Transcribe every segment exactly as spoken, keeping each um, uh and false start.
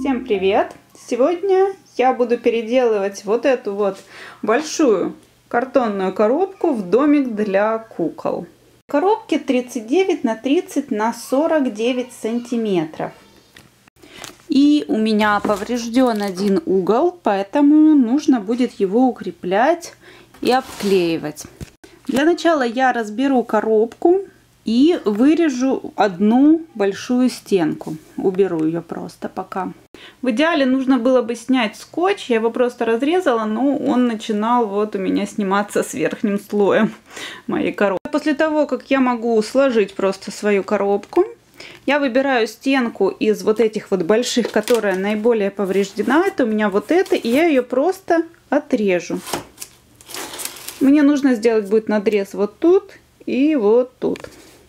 Всем привет! Сегодня я буду переделывать вот эту вот большую картонную коробку в домик для кукол. Коробки тридцать девять на тридцать на сорок девять сантиметров. И у меня поврежден один угол, поэтому нужно будет его укреплять и обклеивать. Для начала я разберу коробку и вырежу одну большую стенку. Уберу ее просто пока. В идеале нужно было бы снять скотч. Я его просто разрезала, но он начинал вот у меня сниматься с верхним слоем моей коробки. После того, как я могу сложить просто свою коробку, я выбираю стенку из вот этих вот больших, которая наиболее повреждена. Это у меня вот эта, и я ее просто отрежу. Мне нужно сделать будет надрез вот тут и вот тут.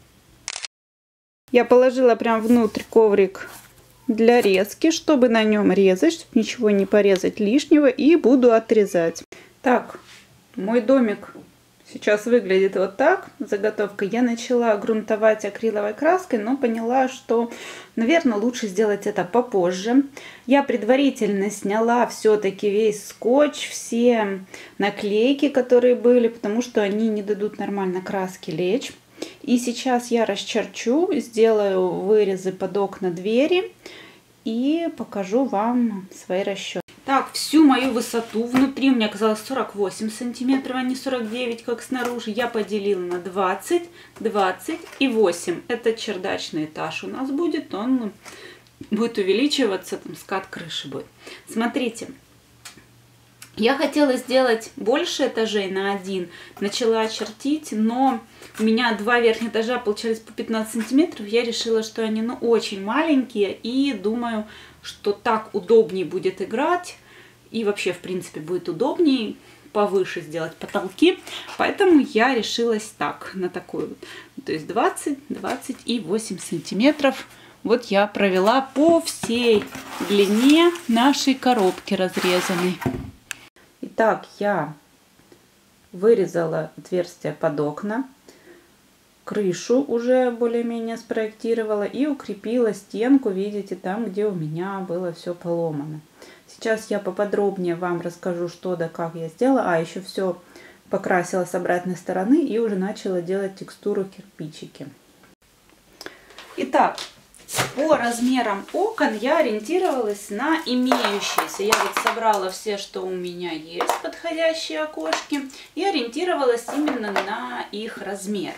Я положила прям внутрь коврик для резки, чтобы на нем резать, чтобы ничего не порезать лишнего, и буду отрезать. Так, мой домик сейчас выглядит вот так. Заготовка. Я начала грунтовать акриловой краской, но поняла, что, наверное, лучше сделать это попозже. Я предварительно сняла все-таки весь скотч, все наклейки, которые были, потому что они не дадут нормально краске лечь. И сейчас я расчерчу, сделаю вырезы под окна двери и покажу вам свои расчеты. Так, всю мою высоту, внутри у меня оказалось сорок восемь сантиметров, а не сорок девять, как снаружи, я поделила на двадцать, двадцать и восемь. Это чердачный этаж у нас будет, он будет увеличиваться, там скат крыши будет. Смотрите. Я хотела сделать больше этажей на один, начала чертить, но у меня два верхних этажа получались по пятнадцать сантиметров. Я решила, что они ну, очень маленькие, и думаю, что так удобнее будет играть. И вообще, в принципе, будет удобнее повыше сделать потолки. Поэтому я решилась так, на такую вот. То есть двадцать, двадцать и восемь сантиметров. Вот я провела по всей длине нашей коробки разрезанной. Итак, я вырезала отверстие под окна, крышу уже более-менее спроектировала и укрепила стенку, видите, там, где у меня было все поломано. Сейчас я поподробнее вам расскажу, что да как я сделала. А, еще все покрасила с обратной стороны и уже начала делать текстуру кирпичики. Итак, по размерам окон я ориентировалась на имеющиеся. Я вот собрала все, что у меня есть, подходящие окошки, и ориентировалась именно на их размер.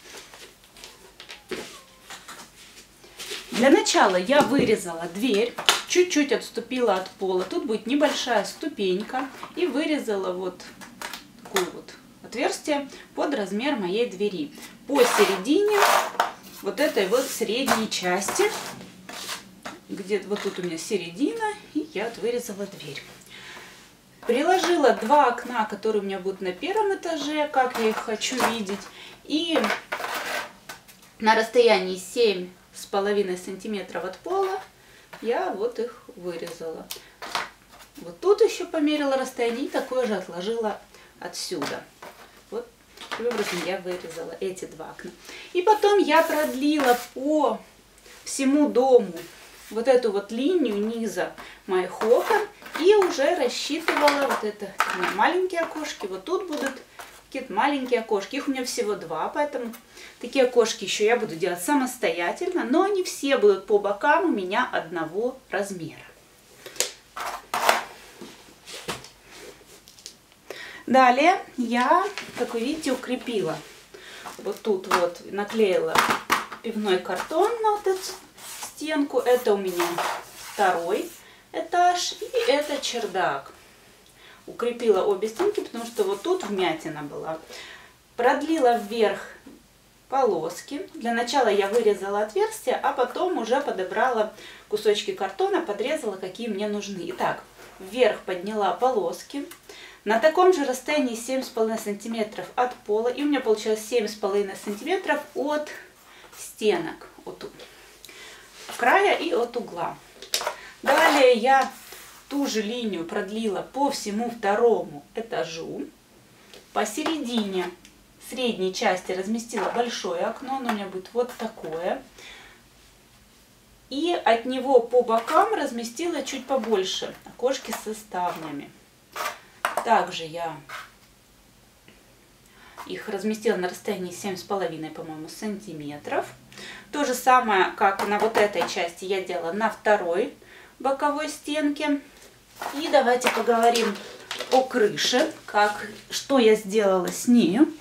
Для начала я вырезала дверь, чуть-чуть отступила от пола. Тут будет небольшая ступенька, и вырезала вот такое вот отверстие под размер моей двери. Посередине вот этой вот средней части, где вот тут у меня середина, и я вырезала дверь. Приложила два окна, которые у меня будут на первом этаже, как я их хочу видеть, и на расстоянии семь с половиной сантиметров от пола я вот их вырезала. Вот тут еще померила расстояние и такое же отложила отсюда. Вот таким образом я вырезала эти два окна. И потом я продлила по всему дому вот эту вот линию низа моих окон и уже рассчитывала вот это маленькие окошки. Вот тут будут какие-то маленькие окошки. Их у меня всего два, поэтому такие окошки еще я буду делать самостоятельно, но они все будут по бокам у меня одного размера. Далее я, как вы видите, укрепила. Вот тут вот наклеила пивной картон на вот эту стенку. Это у меня второй этаж, и это чердак. Укрепила обе стенки, потому что вот тут вмятина была. Продлила вверх полоски. Для начала я вырезала отверстие, а потом уже подобрала кусочки картона, подрезала, какие мне нужны. Итак, вверх подняла полоски. На таком же расстоянии семь с половиной сантиметров от пола. И у меня получилось семь с половиной сантиметров от стенок. От края и от угла. Далее я ту же линию продлила по всему второму этажу. Посередине средней части разместила большое окно. Оно у меня будет вот такое. И от него по бокам разместила чуть побольше окошки со ставнями. Также я их разместила на расстоянии семь с половиной, по-моему, сантиметров. То же самое, как на вот этой части, я делала на второй боковой стенке. И давайте поговорим о крыше, как, что я сделала с нею.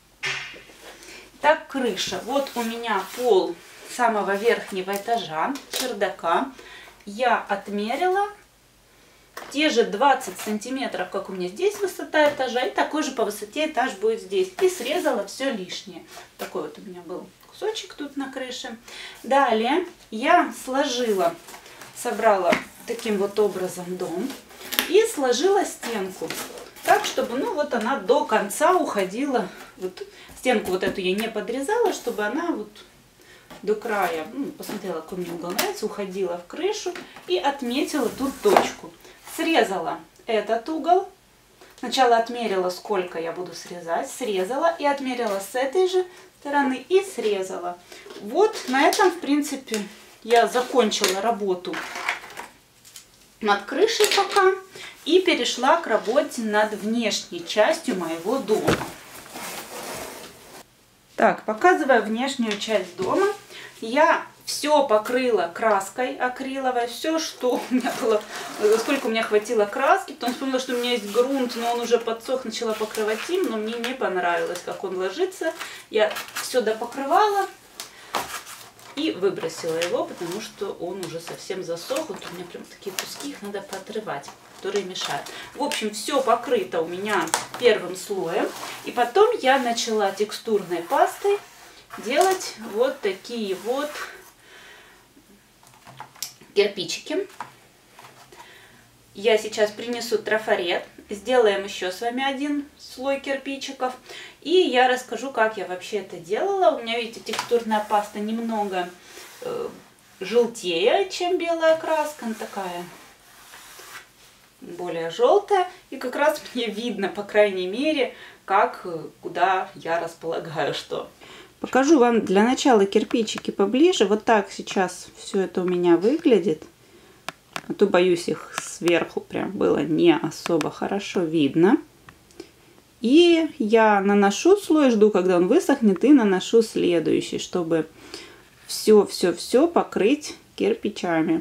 Так, крыша. Вот у меня пол самого верхнего этажа, чердака. Я отмерила те же двадцать сантиметров, как у меня здесь высота этажа, и такой же по высоте этаж будет здесь. И срезала все лишнее. Такой вот у меня был кусочек тут на крыше. Далее я сложила, собрала таким вот образом дом и сложила стенку так, чтобы, ну, вот она до конца уходила. Вот стенку вот эту я не подрезала, чтобы она вот до края, ну, посмотрела, какой мне угол нравится, уходила в крышу и отметила тут точку. Срезала этот угол. Сначала отмерила, сколько я буду срезать, срезала и отмерила с этой же стороны и срезала. Вот на этом, в принципе, я закончила работу над крышей пока и перешла к работе над внешней частью моего дома. Так, показывая внешнюю часть дома, я все покрыла краской акриловой, все, что у меня было, сколько у меня хватило краски. Потом вспомнила, что у меня есть грунт, но он уже подсох, начала покрывать им, но мне не понравилось, как он ложится. Я все допокрывала и выбросила его, потому что он уже совсем засох. Вот у меня прям такие куски, их надо поотрывать, которые мешают. В общем, все покрыто у меня первым слоем. И потом я начала текстурной пастой делать вот такие вот кирпичики. Я сейчас принесу трафарет, сделаем еще с вами один слой кирпичиков. И я расскажу, как я вообще это делала. У меня, видите, текстурная паста немного э, желтее, чем белая краска. Она такая более желтая. И как раз мне видно, по крайней мере, как, куда я располагаю что. Покажу вам для начала кирпичики поближе. Вот так сейчас все это у меня выглядит. А то, боюсь, их сверху прям было не особо хорошо видно. И я наношу слой, жду, когда он высохнет, и наношу следующий, чтобы все-все-все покрыть кирпичами.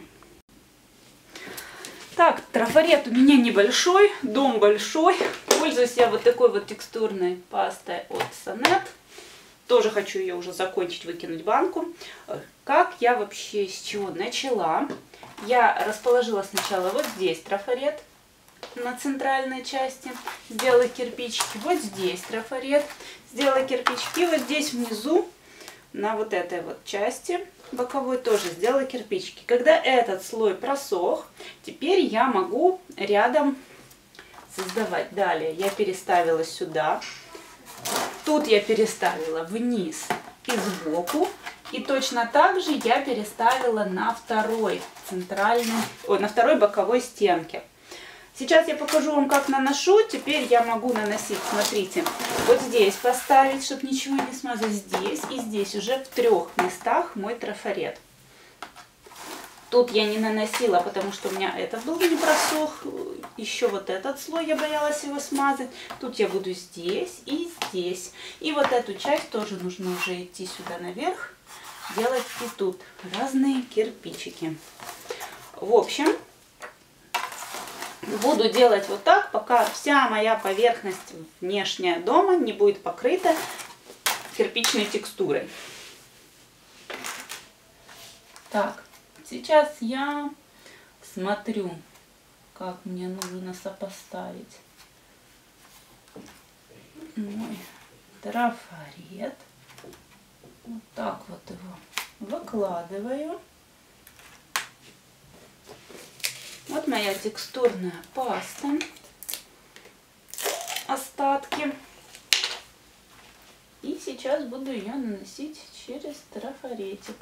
Так, трафарет у меня небольшой, дом большой. Пользуюсь я вот такой вот текстурной пастой от Сонет. Тоже хочу ее уже закончить, выкинуть в банку. Как я вообще с чего начала? Я расположила сначала вот здесь трафарет на центральной части, сделала кирпичики, вот здесь трафарет, сделала кирпичики, вот здесь внизу на вот этой вот части боковой тоже сделала кирпичики. Когда этот слой просох, теперь я могу рядом создавать. Далее я переставила сюда. Тут я переставила вниз и сбоку. И точно так же я переставила на второй центральной, ой, на второй боковой стенке. Сейчас я покажу вам, как наношу. Теперь я могу наносить, смотрите, вот здесь поставить, чтобы ничего не смазать. Здесь и здесь уже в трех местах мой трафарет. Тут я не наносила, потому что у меня этот был не просох. Еще вот этот слой, я боялась его смазать. Тут я буду здесь и здесь. И вот эту часть тоже нужно уже идти сюда наверх, делать и тут разные кирпичики. В общем, буду делать вот так, пока вся моя поверхность внешняя дома не будет покрыта кирпичной текстурой. Так. Сейчас я смотрю, как мне нужно сопоставить мой трафарет. Вот так вот его выкладываю. Вот моя текстурная паста. Остатки. И сейчас буду ее наносить через трафаретик.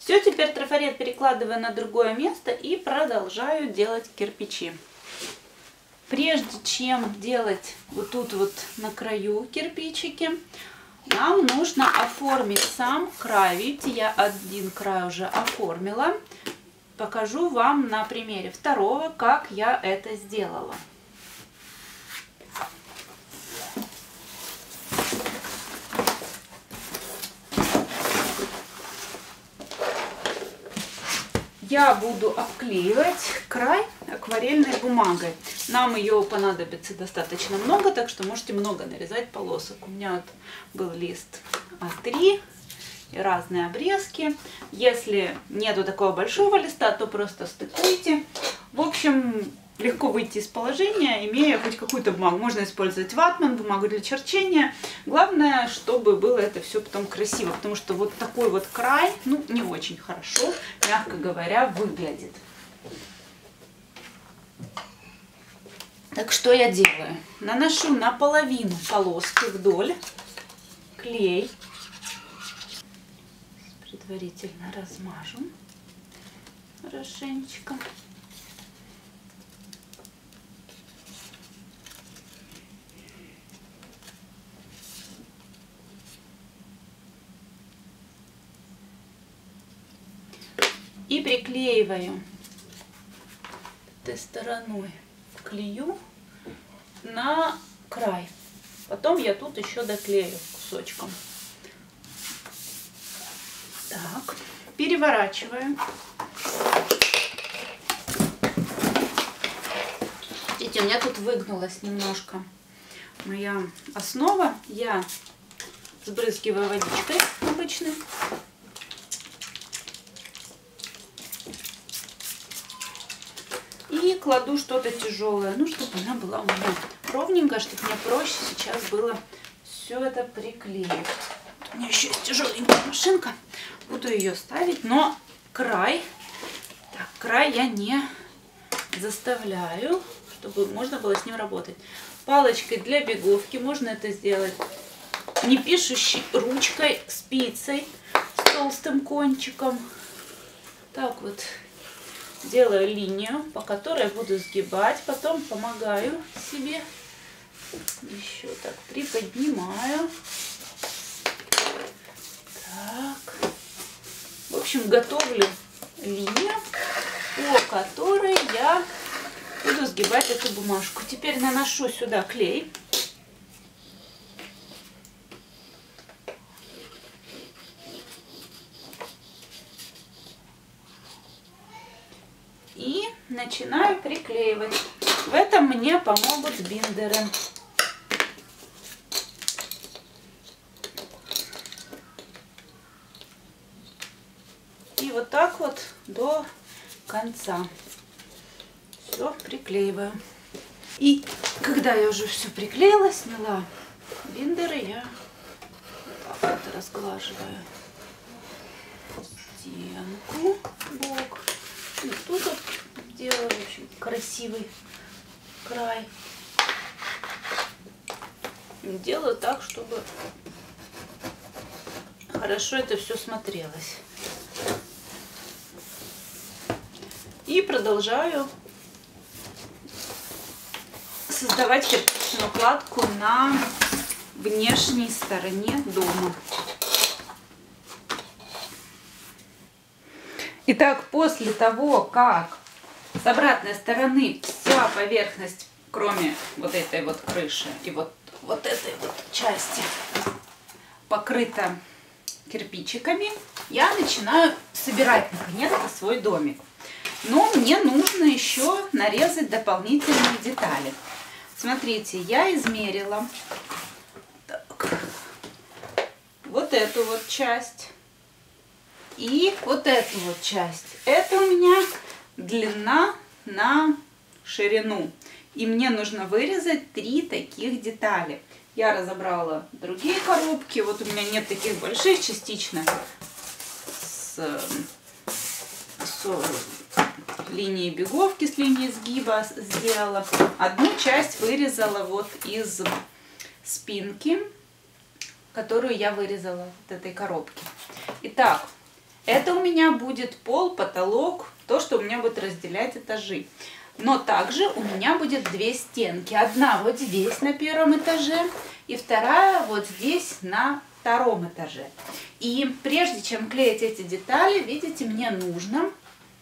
Все, теперь трафарет перекладываю на другое место и продолжаю делать кирпичи. Прежде чем делать вот тут вот на краю кирпичики, нам нужно оформить сам край. Видите, я один край уже оформила. Покажу вам на примере второго, как я это сделала. Я буду обклеивать край акварельной бумагой. Нам ее понадобится достаточно много, так что можете много нарезать полосок. У меня вот был лист а три и разные обрезки. Если нету такого большого листа, то просто стыкуйте. В общем, легко выйти из положения, имея хоть какую-то бумагу. Можно использовать ватман, бумагу для черчения. Главное, чтобы было это все потом красиво, потому что вот такой вот край, ну, не очень хорошо, мягко говоря, выглядит. Так что я делаю? Наношу наполовину полоски вдоль клей. Предварительно размажу хорошенечко. И приклеиваю этой стороной клею на край. Потом я тут еще доклею кусочком. Так, переворачиваю. Видите, у меня тут выгнулась немножко моя основа. Я сбрызгиваю водичкой обычной. И кладу что-то тяжелое, ну, чтобы она была у меня ровненькая, чтобы мне проще сейчас было все это приклеить. У меня еще есть тяжеленькая машинка, буду ее ставить, но край, так, край я не заставляю, чтобы можно было с ним работать. Палочкой для беговки можно это сделать, не пишущей ручкой, спицей с толстым кончиком. Так вот. Делаю линию, по которой буду сгибать, потом помогаю себе, еще так приподнимаю. Так. В общем, готовлю линию, по которой я буду сгибать эту бумажку. Теперь наношу сюда клей. И начинаю приклеивать. В этом мне помогут биндеры. И вот так вот до конца все приклеиваю. И когда я уже все приклеила, сняла биндеры, я вот так вот разглаживаю стенку, бок. И тут вот делаю, в общем, красивый край. Делаю так, чтобы хорошо это все смотрелось. И продолжаю создавать кирпичную кладку на внешней стороне дома. Итак, после того, как с обратной стороны вся поверхность, кроме вот этой вот крыши и вот, вот этой вот части, покрыта кирпичиками, я начинаю собирать наконец-то свой домик. Но мне нужно еще нарезать дополнительные детали. Смотрите, я измерила так, вот эту вот часть. И вот эту вот часть. Это у меня длина на ширину. И мне нужно вырезать три таких детали. Я разобрала другие коробки. Вот у меня нет таких больших, частично с, с линией беговки, с линией сгиба сделала. Одну часть вырезала вот из спинки, которую я вырезала от этой коробки. Итак, Это у меня будет пол, потолок, то, что у меня будет разделять этажи. Но также у меня будет две стенки. Одна вот здесь на первом этаже и вторая вот здесь на втором этаже. И прежде чем клеить эти детали, видите, мне нужно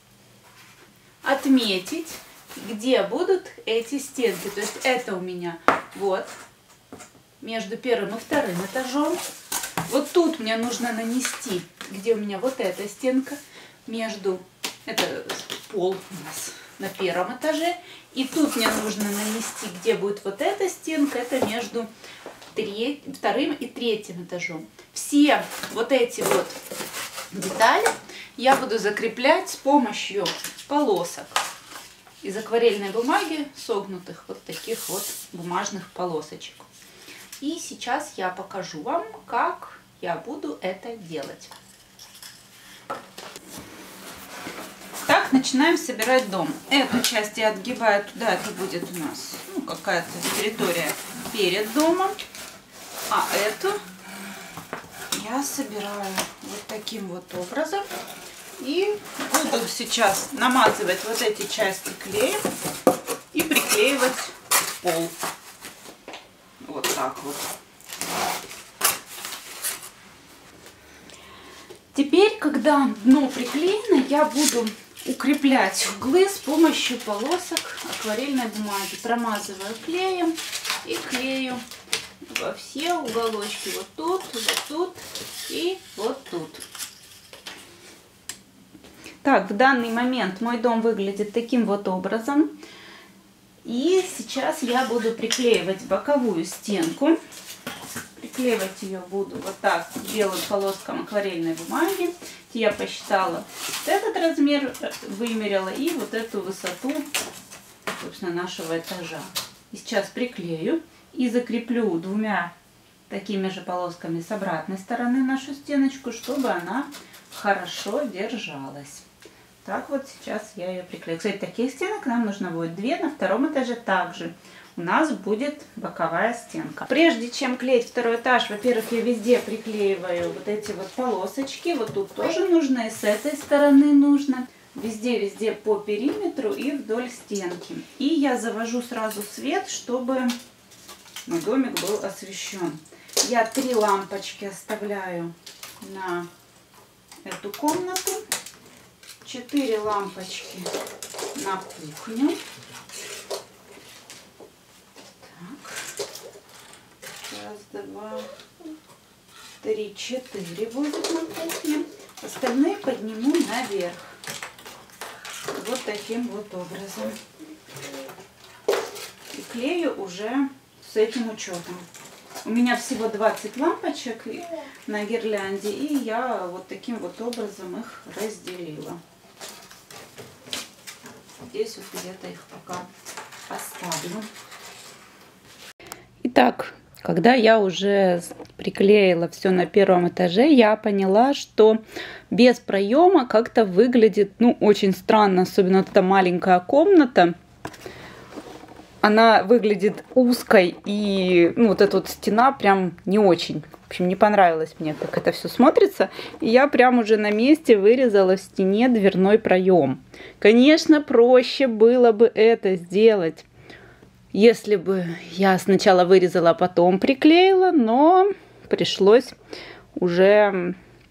отметить, где будут эти стенки. То есть это у меня вот между первым и вторым этажом. Вот тут мне нужно нанести, где у меня вот эта стенка, между, это пол у нас на первом этаже. И тут мне нужно нанести, где будет вот эта стенка, это между треть, вторым и третьим этажом. Все вот эти вот детали я буду закреплять с помощью полосок из акварельной бумаги, согнутых вот таких вот бумажных полосочек. И сейчас я покажу вам, как я буду это делать. Так, начинаем собирать дом. Эту часть я отгибаю туда, это будет у нас ну, какая-то территория перед домом. А эту я собираю вот таким вот образом. И буду сейчас намазывать вот эти части клеем и приклеивать в пол. Вот так вот. Теперь, когда дно приклеено, я буду укреплять углы с помощью полосок акварельной бумаги. Промазываю клеем и клею во все уголочки. Вот тут, вот тут и вот тут. Так, в данный момент мой дом выглядит таким вот образом. И сейчас я буду приклеивать боковую стенку. Приклеивать ее буду вот так белым полоскам акварельной бумаги. Я посчитала вот этот размер, вымерила и вот эту высоту, собственно, нашего этажа. И сейчас приклею и закреплю двумя такими же полосками с обратной стороны нашу стеночку, чтобы она хорошо держалась. Так вот сейчас я ее приклею. Кстати, таких стенок нам нужно будет две на втором этаже также. У нас будет боковая стенка. Прежде чем клеить второй этаж, во-первых, я везде приклеиваю вот эти вот полосочки. Вот тут тоже нужно, и с этой стороны нужно. Везде-везде по периметру и вдоль стенки. И я завожу сразу свет, чтобы мой домик был освещен. Я три лампочки оставляю на эту комнату. Четыре лампочки на кухню. Так. Раз, два, три, четыре будет на кухне. Остальные подниму наверх. Вот таким вот образом. И клею уже с этим учетом. У меня всего двадцать лампочек на гирлянде, и я вот таким вот образом их разделила. Здесь вот где-то их пока оставлю. Итак, когда я уже приклеила все на первом этаже, я поняла, что без проема как-то выглядит, ну, очень странно, особенно вот эта маленькая комната. Она выглядит узкой, и ну, вот эта вот стена прям не очень. В общем, не понравилось мне, как это все смотрится. И я прям уже на месте вырезала в стене дверной проем. Конечно, проще было бы это сделать, если бы я сначала вырезала, а потом приклеила, но пришлось уже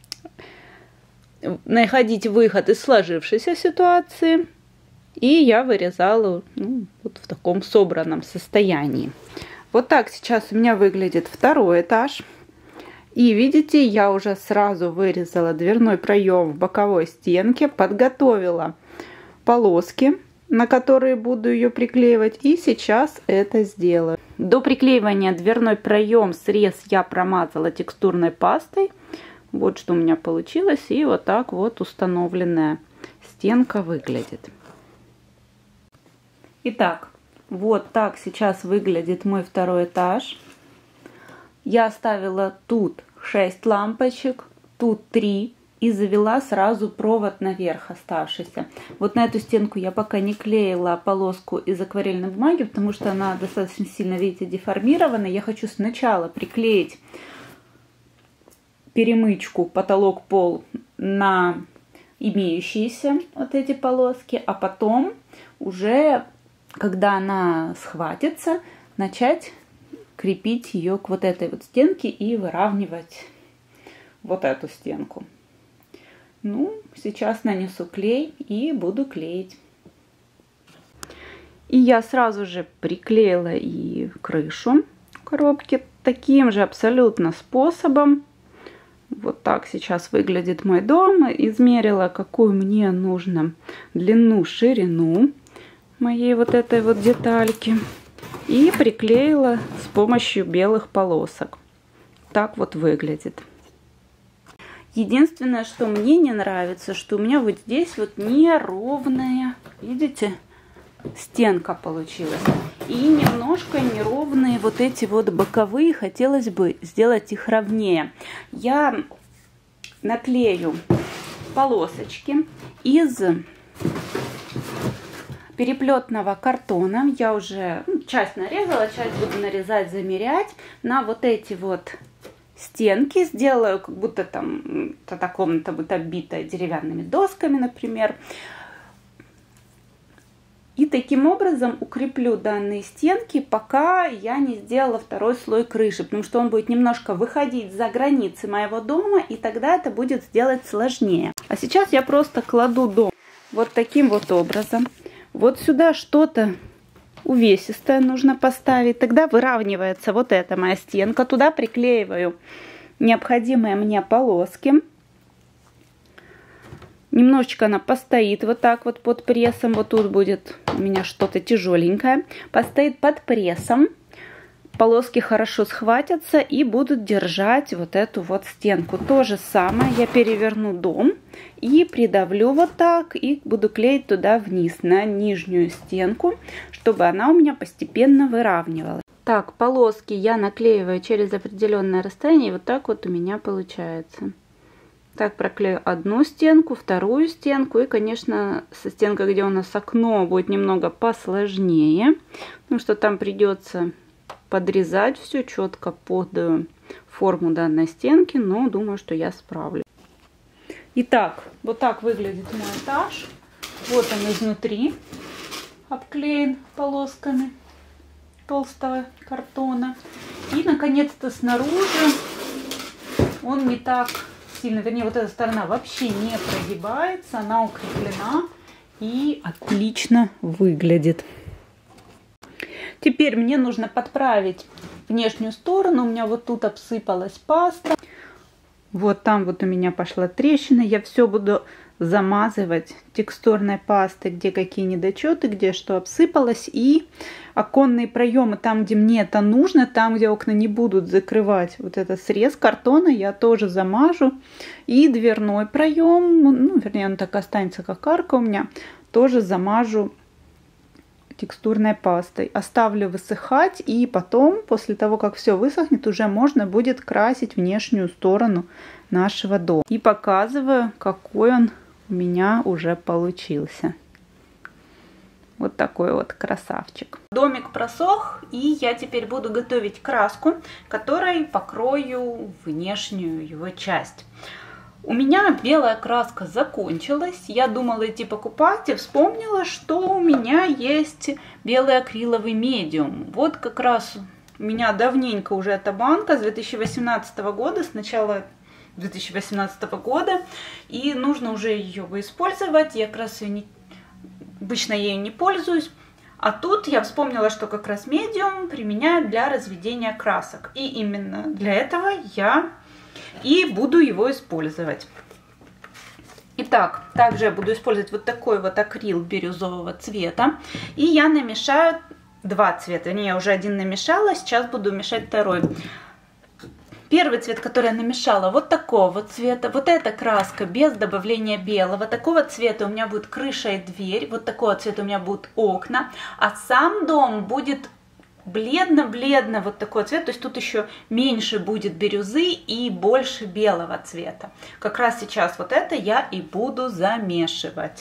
находить выход из сложившейся ситуации. И я вырезала ну, вот в таком собранном состоянии. Вот так сейчас у меня выглядит второй этаж. И видите, я уже сразу вырезала дверной проем в боковой стенке, подготовила полоски, на которые буду ее приклеивать. И сейчас это сделаю. До приклеивания дверной проем срез я промазала текстурной пастой. Вот что у меня получилось. И вот так вот установленная стенка выглядит. Итак, вот так сейчас выглядит мой второй этаж. Я оставила тут шесть лампочек, тут три и завела сразу провод наверх оставшийся. Вот на эту стенку я пока не клеила полоску из акварельной бумаги, потому что она достаточно сильно, видите, деформирована. Я хочу сначала приклеить перемычку потолок-пол на имеющиеся вот эти полоски, а потом уже, когда она схватится, начать крепить ее к вот этой вот стенке и выравнивать вот эту стенку. Ну, сейчас нанесу клей и буду клеить. И я сразу же приклеила и крышу коробки таким же абсолютно способом. Вот так сейчас выглядит мой дом. Измерила, какую мне нужно длину, ширину моей вот этой вот детальки. И приклеила с помощью белых полосок. Так вот выглядит. Единственное, что мне не нравится, что у меня вот здесь вот неровная, видите, стенка получилась. И немножко неровные вот эти вот боковые, хотелось бы сделать их ровнее. Я наклею полосочки из переплетного картона. Я уже часть нарезала, часть буду нарезать, замерять на вот эти вот стенки. Сделаю, как будто там эта комната будет оббита деревянными досками, например. И таким образом укреплю данные стенки, пока я не сделала второй слой крыши, потому что он будет немножко выходить за границы моего дома, и тогда это будет сделать сложнее. А сейчас я просто кладу дом вот таким вот образом. Вот сюда что-то увесистое нужно поставить, тогда выравнивается вот эта моя стенка. Туда приклеиваю необходимые мне полоски. Немножечко она постоит вот так вот под прессом. Вот тут будет у меня что-то тяжеленькое. Постоит под прессом. Полоски хорошо схватятся и будут держать вот эту вот стенку. То же самое я переверну дом и придавлю вот так. И буду клеить туда вниз на нижнюю стенку, чтобы она у меня постепенно выравнивалась. Так, полоски я наклеиваю через определенное расстояние. И вот так вот у меня получается. Так, проклею одну стенку, вторую стенку. И, конечно, со стенкой, где у нас окно, будет немного посложнее. Потому что там придется подрезать все четко под форму данной стенки. Но думаю, что я справлюсь. Итак, вот так выглядит мой этаж. Вот он изнутри обклеен полосками толстого картона. И, наконец-то, снаружи он не так сильно, вернее, вот эта сторона вообще не прогибается, она укреплена и отлично выглядит. Теперь мне нужно подправить внешнюю сторону. У меня вот тут обсыпалась паста. Вот там вот у меня пошла трещина. Я все буду замазывать текстурной пастой, где какие недочеты, где что обсыпалось. И оконные проемы, там, где мне это нужно, там, где окна не будут закрывать вот этот срез картона, я тоже замажу. И дверной проем, ну, вернее, он так останется, как арка у меня, тоже замажу текстурной пастой. Оставлю высыхать, и потом, после того, как все высохнет, уже можно будет красить внешнюю сторону нашего дома. И показываю, какой он у меня уже получился. Вот такой вот красавчик. Домик просох, и я теперь буду готовить краску, которой покрою внешнюю его часть. У меня белая краска закончилась, я думала идти покупать и вспомнила, что у меня есть белый акриловый медиум. Вот как раз у меня давненько уже эта банка, с две тысячи восемнадцатого года, с начала две тысячи восемнадцатого года, и нужно уже ее использовать. Я как раз ее не, обычно ею не пользуюсь. А тут я вспомнила, что как раз медиум применяют для разведения красок. И именно для этого я и буду его использовать. Итак, также я буду использовать вот такой вот акрил бирюзового цвета. И я намешаю два цвета. Не, я уже один намешала, сейчас буду мешать второй. Первый цвет, который я намешала, вот такого цвета. Вот эта краска без добавления белого. Такого цвета у меня будет крыша и дверь. Вот такого цвета у меня будут окна. А сам дом будет бледно-бледно вот такой цвет. То есть тут еще меньше будет бирюзы и больше белого цвета. Как раз сейчас вот это я и буду замешивать.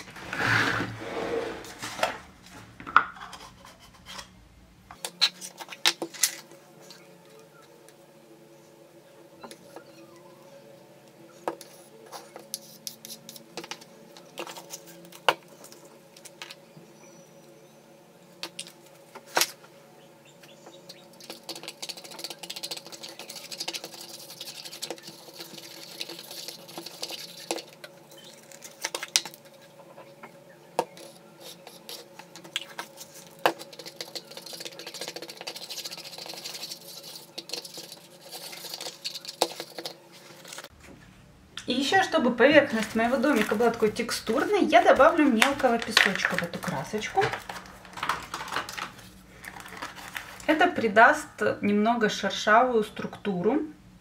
И еще, чтобы поверхность моего домика была такой текстурной, я добавлю мелкого песочка в эту красочку. Это придаст немного шершавую структуру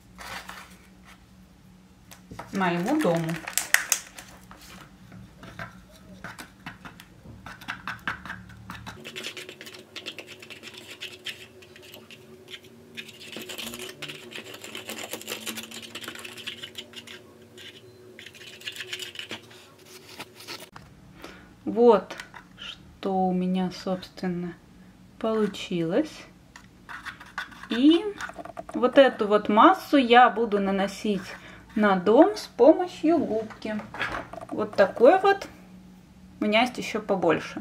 моему дому. Вот что у меня, собственно, получилось. И вот эту вот массу я буду наносить на дом с помощью губки. Вот такой вот. У меня есть еще побольше.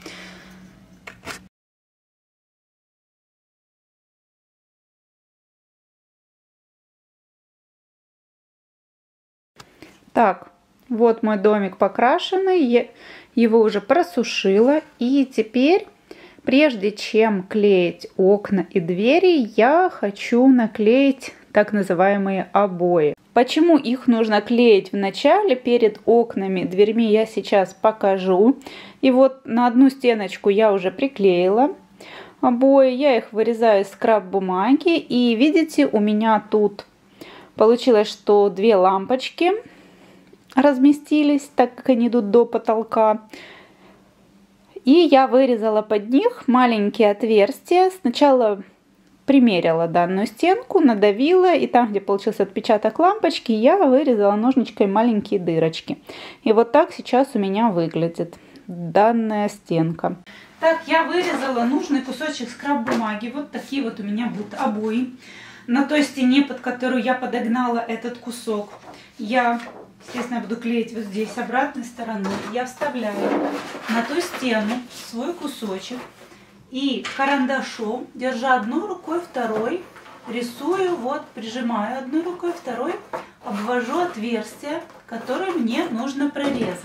Так, вот мой домик покрашенный. Я его уже просушила. И теперь, прежде чем клеить окна и двери, я хочу наклеить так называемые обои. Почему их нужно клеить в начале перед окнами, дверьми, я сейчас покажу. И вот на одну стеночку я уже приклеила обои. Я их вырезаю из скрап-бумаги. И видите, у меня тут получилось, что две лампочки разместились, так как они идут до потолка. И я вырезала под них маленькие отверстия. Сначала примерила данную стенку, надавила, и там, где получился отпечаток лампочки, я вырезала ножничкой маленькие дырочки. И вот так сейчас у меня выглядит данная стенка. Так, я вырезала нужный кусочек скрап-бумаги. Вот такие вот у меня будут обои. На той стене, под которую я подогнала этот кусок, я, естественно, буду клеить вот здесь обратной стороной. Я вставляю на ту стену свой кусочек. И карандашом, держа одной рукой, второй, рисую, вот, прижимаю одной рукой, второй, обвожу отверстие, которое мне нужно прорезать.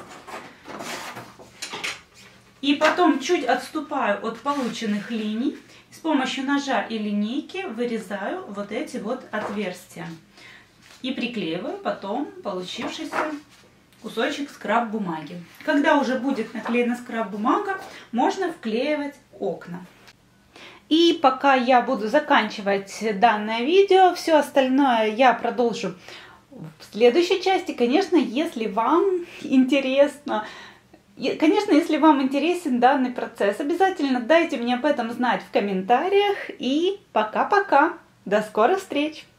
И потом чуть отступаю от полученных линий, с помощью ножа и линейки вырезаю вот эти вот отверстия. И приклеиваю потом получившийся кусочек скрап-бумаги. Когда уже будет наклеена скрап-бумага, можно вклеивать окна. И пока я буду заканчивать данное видео, все остальное я продолжу в следующей части. Конечно, если вам интересно, конечно, если вам интересен данный процесс, обязательно дайте мне об этом знать в комментариях. И пока-пока. До скорых встреч!